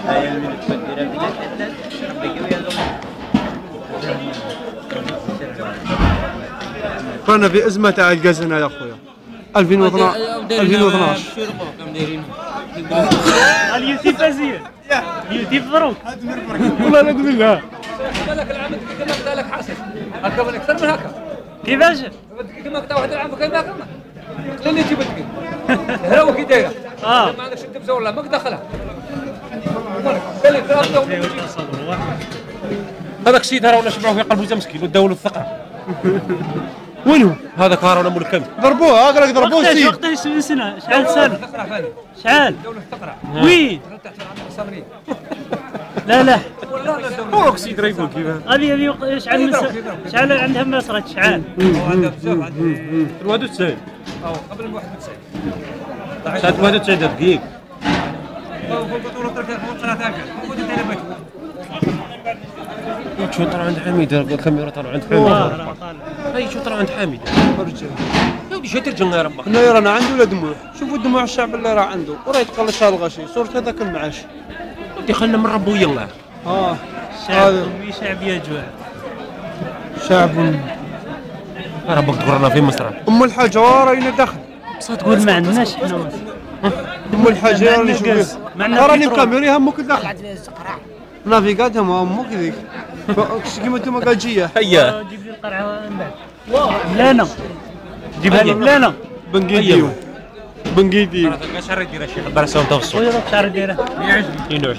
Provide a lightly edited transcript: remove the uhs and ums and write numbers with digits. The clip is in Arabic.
رانا في ازمه تاع الغاز هنا يا خويا 2012 اليوتيوب ازين اليوتيوب مبروك والله لا بالله بالك العام كما لك حاسس هكا من اكثر من هكا كيفاش؟ كما قطع واحد العام كما هكا خليني تجيب لك هراوه كي دايره ما عندكش الدبزه ولا ماك داخلها قال لك هذاك السيد راهو شبعوه في قلبه مسكين وداو له الثقه وينو هذاك راهو مول الكامل ضربوه قال لك ضربوه السيد وقتاش من سنه شحال سنه الثقره فاني شحال داو له الثقره وين تحت الصابرين لا مبروك سيد راه يقول كيفاه هذه شحال عندها مسرات شحال عندها بزاف عندها 91 قبل 91 ساعة 91 دقيق فوق البطوله طلعت هكا فوق انت بيت شو طلع عند حميد الكاميرا طلع عند حميد اي شو طلع عند حميد يا ودي شو ترجع يا ربك هنا رانا عنده ولا دموع شوفوا دموع الشعب اللي راه عنده وراه يتقلش هذا الغشي صورة هذاك المعاش ودي خلنا من ربو يلا شعب شعب يجوع شعب ربك تقرنا في مصر الحاجه راينا داخل بصح تقول ما عندناش حنا الحاجه راني نشوف راني مكاميري همك داخل نافيغات همك ذيك كيما انتم قال جيه هيا جيب لي القرعه من بعد بلانا جيبها لي بلانا بنقيديو شحال يدير الشيخ برسون توصل وين راك شحال دايره 120